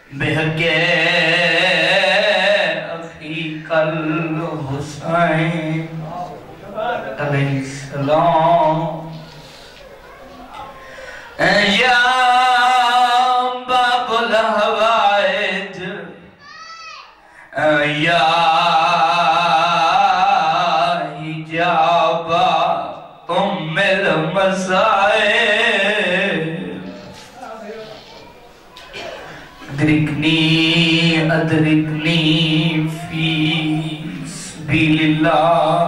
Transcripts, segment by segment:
بہکے اخیق الحسین علیہ السلام یا باب الحوائج یا حجاب ام المسائل ادرکنی فی سبیل اللہ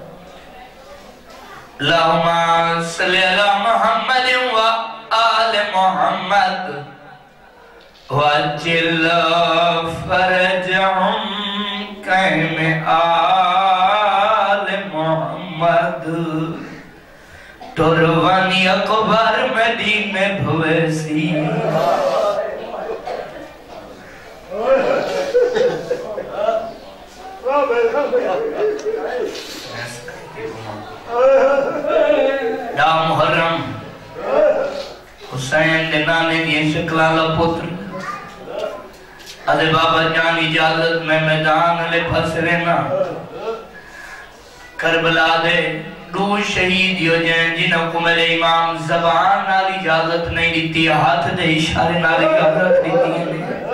اللہم صلی علی محمد و آل محمد وَاجِّلْ فَرَجَهُمْ قَيْمِ آلِ محمد ٹروانی اکبر مدینے بھویسی دا محرم حسین دنانے کی شکلالہ پتر ادھے بابا جان اجازت میں میدان لے پھس رہنا کربلا دے دو شہید یو جائیں جنہوں کو میرے امام زبان نالی اجازت نہیں دیتی ہاتھ دے اشارے نالی اجازت دیتی ہے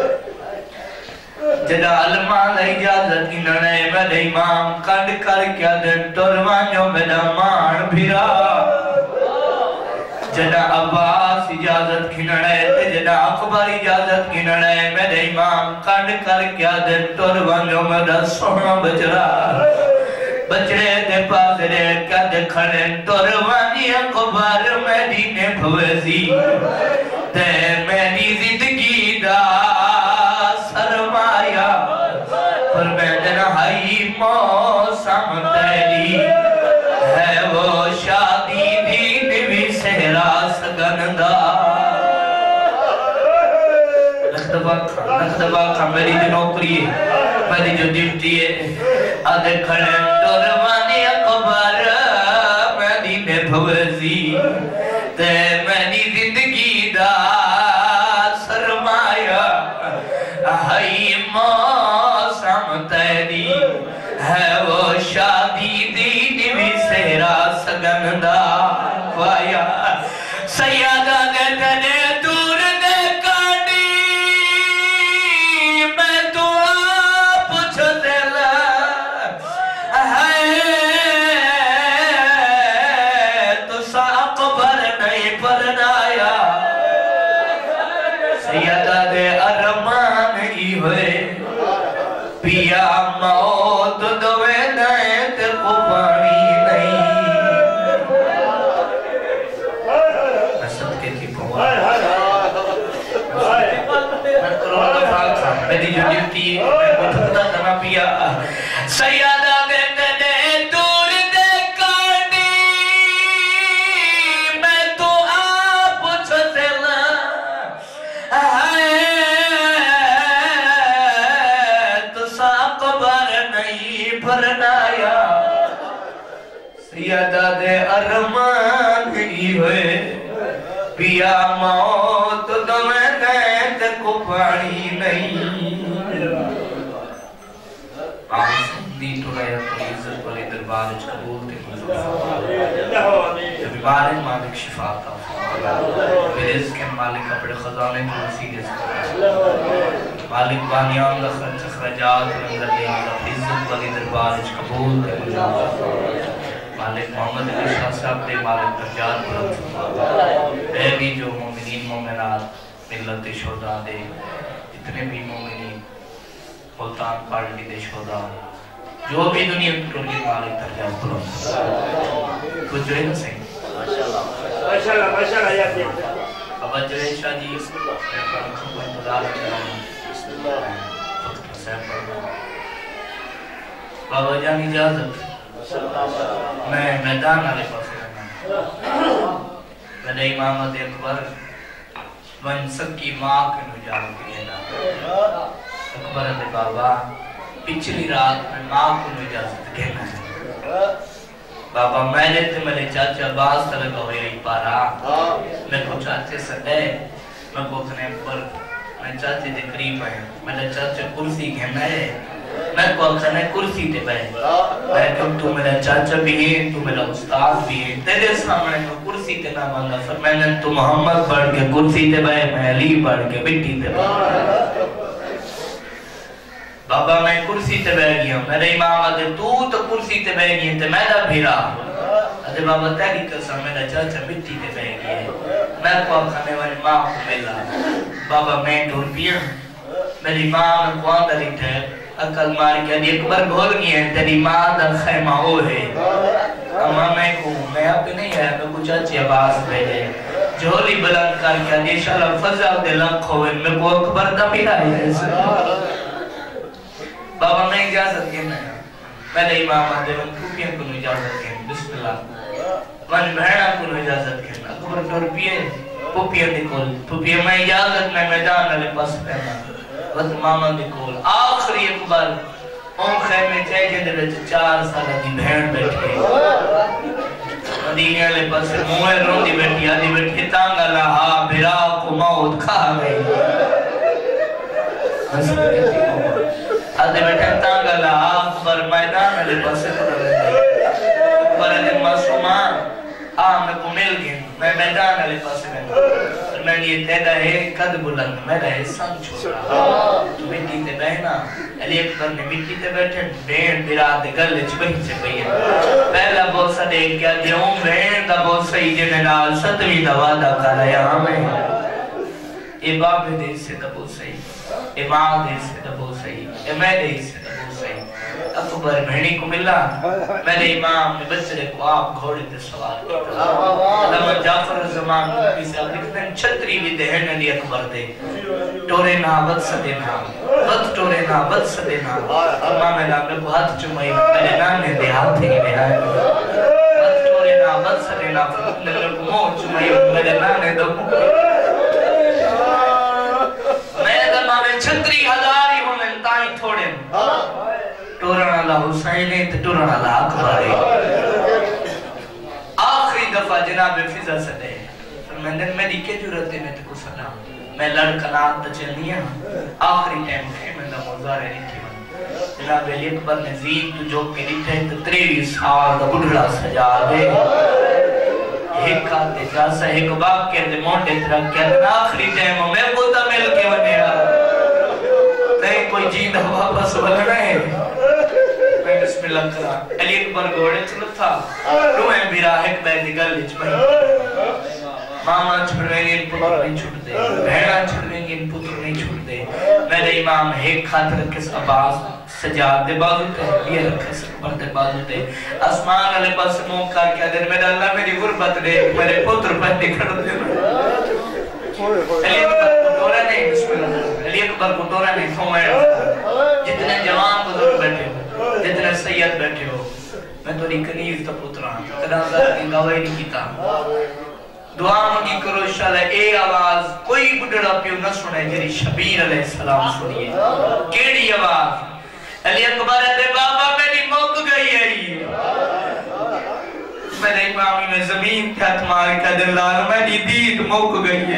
جدا علماء لے اجازت کی ننے میرے امام کڑ کر کیا دن توروانیوں میرا مان بھیرا جدا عباس اجازت کی ننے جدا اکبر اجازت کی ننے میرے امام کڑ کر کیا دن توروانیوں میرا سونا بچرا بچڑے دے پاسرے کد کھڑے توروانی اکبر مدینے بھویسی تے میری زندگی دا سرمایہ پر میں دنہائی موسم تیری ہے وہ شادی دین بھی سہرا سگندہ لکھدبا کھا میری جو نوکری ہے میری جو ڈیوٹی ہے آدھے کھڑے توروانی اکبر مدینے بھویسی تے میری زندگی دا سرمایہ ہائی موسم تیری ہے وہ شادی دین بھی سہرا سگندہ وایا سیادہ دے تنے دور دے کاڑی میں تو آپ چھتلا ہے تو ساقبر نہیں پرنایا سیادہ دے ارمان ہی ہوئے پیا موت دوے نئے تے کو پانی نہیں میں صدقے کی پہنچ میں کروں دفعہ تھا میری جو ڈیوٹی میں مجھتا کرنا پیا سیادہ دے تنے دور دے کاڑی میں تو آپ چھتلا ہے پرنایا سیادہ دے ارمان ہی ہوئے پیا موت دوے نیت کو پانی نہیں آئی سندی تھوڑایا تو عزت والے دربارج قبول تے جب بارے مالک شفا تا برز کے مالک اپنے خزانے کو وسیلے سے مالک بانیان لخرچ اخرجات رنگر دینا عزت والی دربارج قبول تے مالک محمد علی شاہ صاحب دے مالک درجات بلند اے بھی جو مومنین مومنات ملت شہداء دے جتنے بھی مومنین ملتان پارٹی دے شہداء جو بھی دنیا ٹول کے مالک درجات بلند کچھ جو ہے نا صحیح ماشاءاللہ یا دیکھ ابا جوے شاہ جی بابا جان اجازت میں میدان آلے پاس رہنا میں امامت اکبر ون سب کی ماں کے نجات کرینا اکبر دے بابا پچھلی رات میں ماں کو اجازت کہنا ہے بابا میں نے تے میرے چاچا باز طرح ہوئی رہی پارا میں کو چاچے سکے میں کو اتنے پر میں چاچے دے قریب آیا میرا چاچا کرسی کہنا ہے میں کو کھانا کرسی تے بیٹھ میں کہ تو میرا چاچا بھی ہے تو میرا استاد بھی ہے تیرے سامنے میں کرسی تے نہ مانگا فرمایا تو محمد پڑھ کے کرسی تے بیٹھ میں علی پڑھ کے مٹی تے بیٹھ بابا میں کرسی تے بیٹھ گیا میرے امام آدھے تو کرسی تے بیٹھ گیا تے میں دا بھیرا آدھے بابا تیری قسم میرا چاچا مٹی تے بیٹھ گیا میں کو کھانے والی ماں کو ملا بابا میں ڈھول پیا میری ماں میں کو آدھا لیتا ہے اکل مار کے دی اکبر بھول گئی ہے تیری ماں دا خیمہ ہو ہے اما میں کو میں آپ نہیں ہے میں کو چاچی عباس بھیجے جھولی بلند کر کے دی شالہ فضا دے لکھ ہوئے میں کو اکبر دا میرا ہے بابا میں اجازت کہنا ہے میرے امام آدھے من پھوپیاں کو اجازت کہنا بسم اللہ من بہنہ کو اجازت کہنا اکبر ٹور پیئے پھوپیاں دی کول پھوپیاں میں اجازت میں میدان علی پاس پہنا بس ماما دی کول آخری اکبر اون خیمے چاہیے دے بچے 4 سالہ دی بہن بیٹھے مدینے علی پاس موئے رون دی بیٹھی آدھی بیٹھی تانگا لہا بھرا کو موت کھا گئی آدھے بیٹھے تانگا لہا اکبر میدان علی پاس اکبر علی معصومان میں کو مل گئے میں میدان علی پاس میں یہ تیدہ ہے قد بلند میرا ہے سن چھوڑا تو مٹی تے بہنا علی اکبر نے مٹی تے بیٹھے بین براد گلے چبہی سے پہی پہلا بوسہ دیکھ گیا دیوں بین دا بوسہ ہی جنرال ستوی دا وعدہ کر یہاں میں اے باپ دے سے دا بوسہ ہی اے ماں دے سے دا بوسہ ہی اے میں دے سے دا بوسہ ہی اکبر بہنی کو ملا میرے امام نے بچرے کو آپ گھوڑے تے سوار کیا علامہ جعفر زمان کی سے اب لکھتے ہیں چھتری بھی دہن علی اکبر دے ٹورے نا بد سدینا بد ٹورے نا بد سدینا امام علامہ کو ہاتھ چمائی میرے نانے دے ہاتھ ہی لے آئے بد ٹورے نا بد سدینا میرے کو مو چمائی میرے نانے دے میں زمان چھتری ہزاری ہوں انتائی تھوڑے ٹورن اللہ حسین ہے تو ٹورن اللہ اکبر ہے آخری دفعہ جناب فضا صدے فرمندن میں دی کے جورت ہے میں تکو سلام میں لڑکنات تا چلنی ہے آخری ٹائم ہے میں دا موزار ہے نہیں تھی جناب علی اکبر نے زین تو جو کے لیتے ہیں تو 23 سال دا بڑھڑا سجا دے ایک آتے جاسا ایک باق کے دے مونڈے ترک کے دے آخری ٹائم میں بوتا مل کے بنے تہیں کوئی جیندہ واپس بلنا ہے بسم اللہ کرا علی اکبر گوڑے چلت تھا روئے بیرا ایک بیدی گل لچ بھائی ماما چھڑویں گے ان پتر نہیں چھوٹ دے بہنہ چھڑویں گے ان پتر نہیں چھوٹ دے میرے امام ایک خاطر کس عباس سجاد دے بازو تے یہ رکھے سکبر دے بازو تے اسمان علی پاس موقع کیا دے میرا اللہ میری غربت دے میرے پتر پہنے کھڑ دے علی اکبر کو دورہ نہیں بسم اللہ علی اکبر کو دورہ نہیں سوئے جتنے جوان بزرگ بیٹھے ہو جتنے سید بیٹھے ہو میں تو کنیز تا پترا کدا ذات کی گواہی نہیں کیتا دعا مانگی کرو انشاءاللہ اے آواز کوئی بڑھڑا پیو نہ سنے جری شبیر علیہ السلام سنیے کیڑی آواز علی اکبر دے بابا میری موت گئی ہے میرے امامی میں زمین تھا تمہارے کا دل لال میری دید موت گئی ہے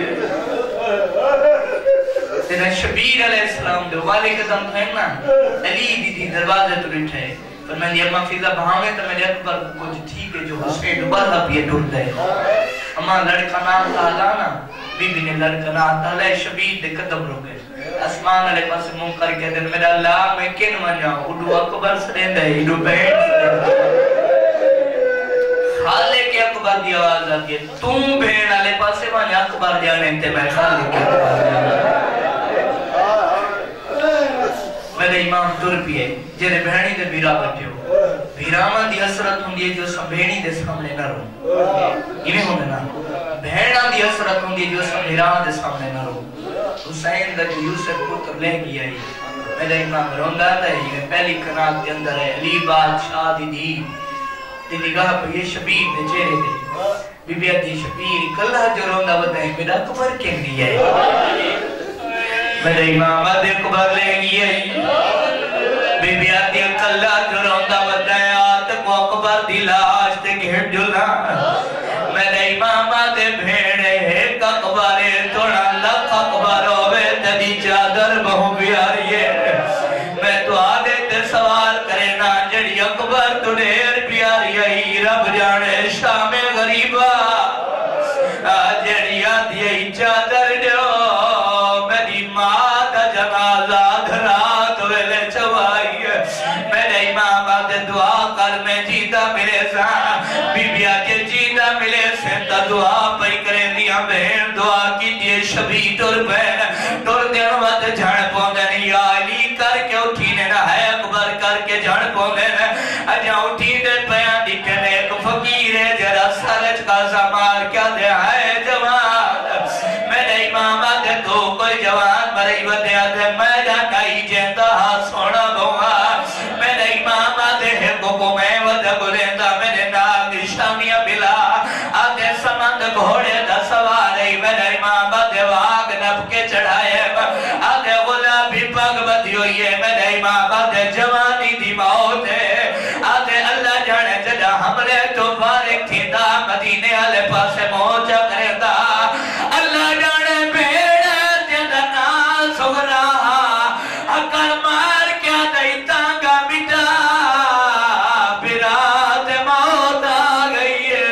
تیرا شبیر علیہ السلام دے والے قدم تھے نا علی دی دروازے تو رٹھے پر میں نے اممہ فیضہ بہاوے تو میرے اکبر کچھ ٹھیک ہے جو حسین دوبارہ بھی ڈھول دے اممہ لڑکا نام تالانا بی بی نے لڑکا نام تالے شبیر دے قدم روکے اسمان علیہ پاس موں کر کے دن میرا اللہ میں کن منیا اڈو اکبر سرین دے اڈو بہن خالے کے اکبر دی آواز آتی ہے تم بہن علیہ پاس منیا اکبر جانے تے میں خالے کے اکبر جانے میرے امام در پیئے جیرے بہنی دے بیرا بیٹھے ہو بیرامہ دی حسرت ہوں دیئے جو بہنی دے سامنے نہ رو یہ بھی ہونے نا بہنہ دی حسرت ہوں دیئے جو بیرامہ دے سامنے نہ رو حسین دا جو یوسف پتر لے گیا ہے میرے امام روندہ دا ہے یہ پہلی کنات دے اندر ہے علی بادشاہ دی دی نگاہ پر یہ شبیر دے چہرے دے بی بی آتی شبیر کلہ جو روندہ بتا ہے میرا کبر کہن گیا ہے میرے امام آدھے کبر لے گیا ہے بی بی آتی کلہ جو روندہ بتا ہے آتک و کبر دی لاش تے گھڑ جلنا میرے امام آدھے بھیڑے ایک اکبارے توڑا لکھ اکبار ہوئے تدی جڑی اکبر تو ڈھیر پیاری آئی رب جانے شام غریبہ جڑی آدھی چادر دیو میری ماں دا جنازہ دھرات ویلے چوائی میرے امام آدھے دعا کر میں جیتا ملے سا بی بی آجے جیتا ملے سنتا دعا پئی کریں دیا بہن دعا کی دیے شبی ٹور بہن ٹور دین وقت جھڑ پوندن یا علی کر کے اٹھینے نہ ہے اکبر کر کے جھڑ پوندن اجا اٹھینے پیان دیکھنے ایک فقیر ہے جرا سرچ کا زمار کیا دے ہے جوان میرے امام آدھے تو کوئی جوان مرئی ودے آدھے میدان نائی جیتا ہاں سونا بہا میرے امام آدھے ہے کو میں ودہ گلیندہ میرے نام نشانیاں بلا آدھے سمند گھوڑے دا سوارے میرے امام آدھے واگ نب کے چڑھائے آدھے غلابی پاک بدی ہوئی ہے میرے امام آدھے جوانی دی موت ہے آدھے اللہ جانے جدا ہمرے تو بارک تھی دا مدینے آلے پاسے موجہ کرے دا اللہ جانے بیڑے جدا نا سغرا اکر مار کیا دئی تانگا مٹا برات موت آگئی ہے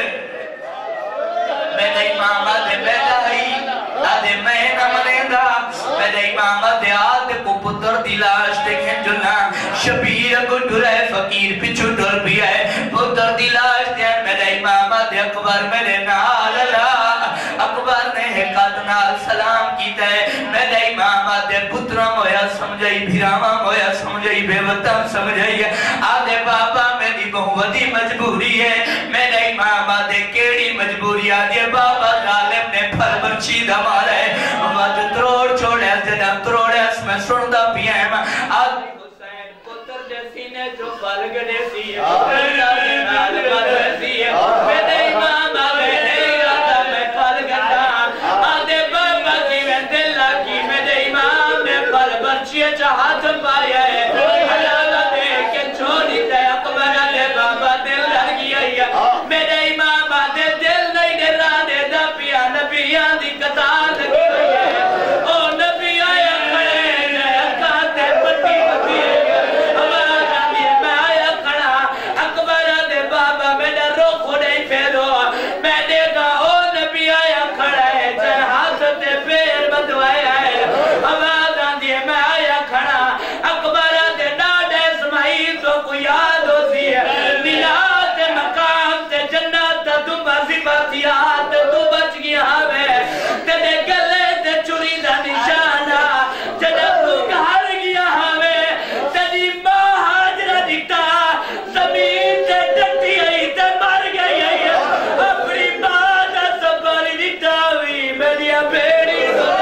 میرے امام آدھے بیٹا ہی آدھے میں نہ ملیندہ میرے امام آدھے آدھے کو پتر دلاش دیکھیں جنا شبیر کو ڈرے فقیر پچھو ڈر بھی ہے پتر دلاش دیں میرے امام آدھے اکبر میرے نال اللہ اکبر نے حقات نال سلام کیتا ہے میرے امام آدھے پترہ مویا سمجھائی بھیراما مویا سمجھائی بے وطن سمجھائی آدھے بابا میری بہودی مجبوری ہے میرے امام آدھے کیڑی مجبوری آدھے بابا ظالم نے پھر برچی دمارا ہے وقت تروڑ چھوڑے جنم تروڑے اس میں سندہ پیم آدھے حسین پتر جیسی نے جو پلگ دیسی ہے آدھے نال بدیسی ہے میرے امام آدھے نہیں آدھا میں پلگ دا آدھے بابا کی میں دل کی میرے امام نے پھر برچی چاہت پایا ہے حلالہ دے کے چھوڑی تے اکبر آدھے بابا دل لگ گیا ہے میرے امام آدھے دل نہیں دے را دے دا پیا نبیان دی قطار لگی ہوئی ہے او نبی آیا کھڑے نیا کھاتے پٹی پٹی آواز آدھی میں آیا کھڑا اکبر آدھے بابا میرے روک ہو نہیں پھیرو میں دیکھا او نبی آیا کھڑا ہے چاہے ہاتھ تے پیر بدوایا ہے آواز آدھی میں آیا کھڑا اکبر آدھے ڈاڈے اسماعیل تو کو یاد ہوتی ہے ملاد مقام تے جنت تو بازی باتیات تو بچ گیا ہے تیرے گلے تے چوری دا نشانہ جنت تو گھر گیا ہے تیری ماں حاجرہ دکھتا زمین تے ڈٹی آئی تے مر گئی ہے اپنی ماں دا سباری دکھتا ہوئی میری بیڑی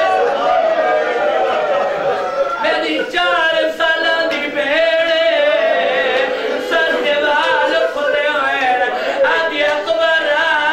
میری 4 سالہ دی بیڑے سر دیوال کھلے ہوئے آدھی اکبر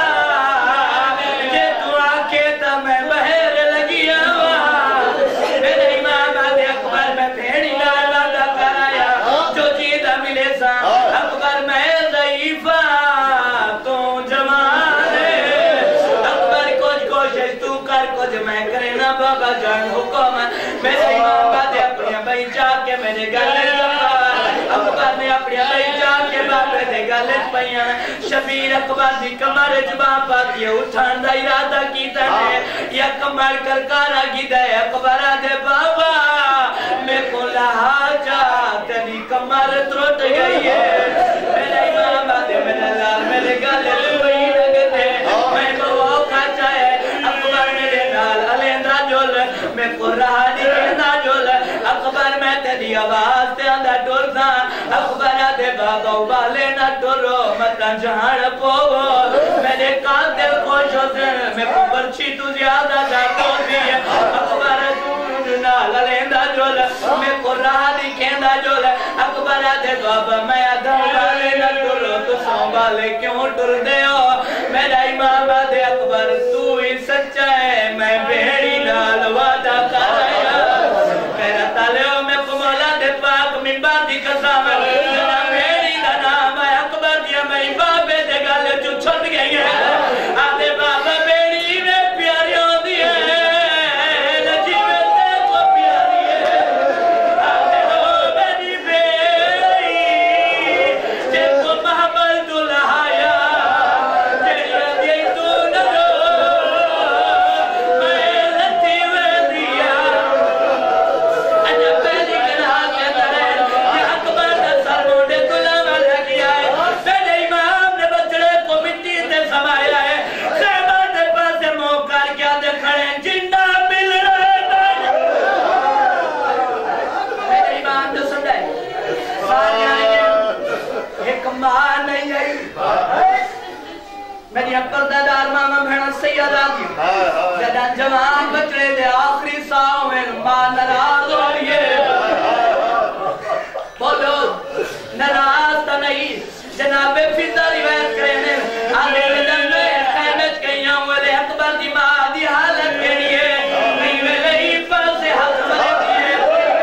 یہ تو آکے تا میں بہر لگیا میرے امام آدھے اکبر میں بھیڑی لالا دا کرایا جو چیزہ ملے سا اکبر میں ضعیفہ تو جوان ہے اکبر کچھ کوشش تو کر کچھ میں کرنا بابا جان حکم میرے امام آدھے اپنی بھائی چاہ کے میرے گلے زفار اکبر نے اپنی بھائی چاہ کے باپے دے گلے پہیاں شبیر اکبر دی کمر جبان پاتی اٹھان دا ارادہ کیتا ہے یا کمر کرکارا گیدہ ہے اکبر آدھے بابا میں کو لہا جا تیری کمر تروٹ گئی ہے میرے امام آدھے میرے لال میرے گلے پہی لگتے میں کو اوکھا چاہے اکبر میرے نال علیندہ جول میں کو رہا دیکھنا جول اکبر میں تیری آواز تے اندہ ڈور تھا اکبر آدھے بابا ابالے نہ ڈورو مطلب جہاں پوو میرے کان دل خوش ہوتے میں کو برچی تو زیادہ جاتا ہوتی ہے اکبر نال علیندہ جول میں کو رہا دیکھنا جول اکبر آدھے بابا میں آدھا ابالے نہ ڈورو تو سنبھالے کیوں ڈور دے ہو میرا امام آدھے اکبر تو ہی سچا ہے میں بہڑی نال وعدہ کرایا میرا تالے ہو میں کو مولا دے پاک منبار دی قسم میرا بہڑی دا نام ہے اکبر دیا میں بابے دے گالے جو چھٹ گئی ہے آدھے بابا بہڑی میں پیاری ہوندی ہے نجی میں تے کو پیاری ہے آدھے ہو میری بہڑی سیدہ دی جدہ جوان بچڑے دے آخری ساؤں میں ماں نراز ہو لیے بولو نراز تا نہیں جناب فضا روایت کرے ہیں آگے بدن میں خیمت کہیاں والے اکبر دی ماں دی حالت کے لیے نہیں ملے ہی پر سے حق ملے دیئے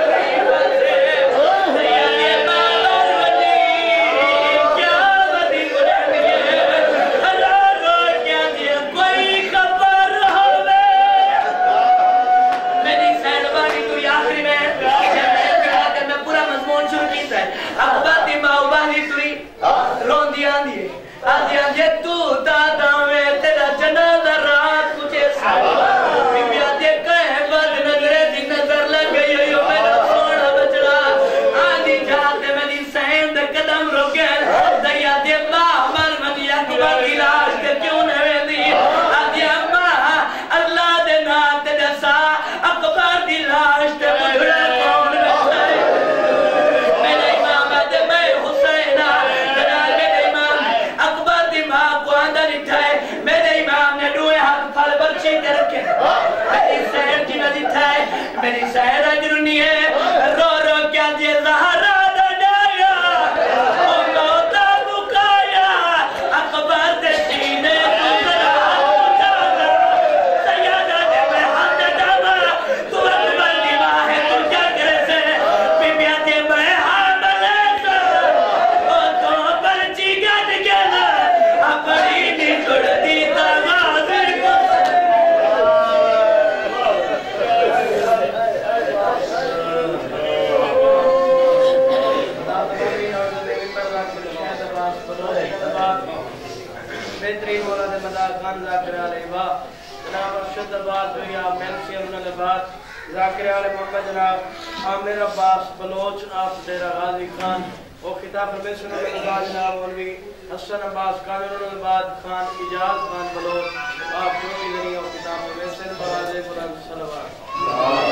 میری سہر اجرنی ہے رو رو کیا جے زہرہ دنایا او موتا بکایا اکبر دے سینے کسرا اٹھانا سیادہ دے میں حد داما تو اکبر دی ماں ہے تو کیا کرے سے بیبیا دے میں حاملے سے او تو پرچی گھٹ گیا اپنی نکڑ دی تغازر کو بہترین مولاد مدار خان ذاکر علیہ واہ جناب ارشد عباس ہویا مینسی امن عباس ذاکر علیہ محمد جناب عامر عباس بلوچ آپ ڈیرہ غازی خان اور خطاب پرمیشن عباس جناب مولوی حسن عباس کامل عباد خان اجاز خان بلوچ آپ جو ادھری اور خطاب پرمیشن بلازے بلند صلوات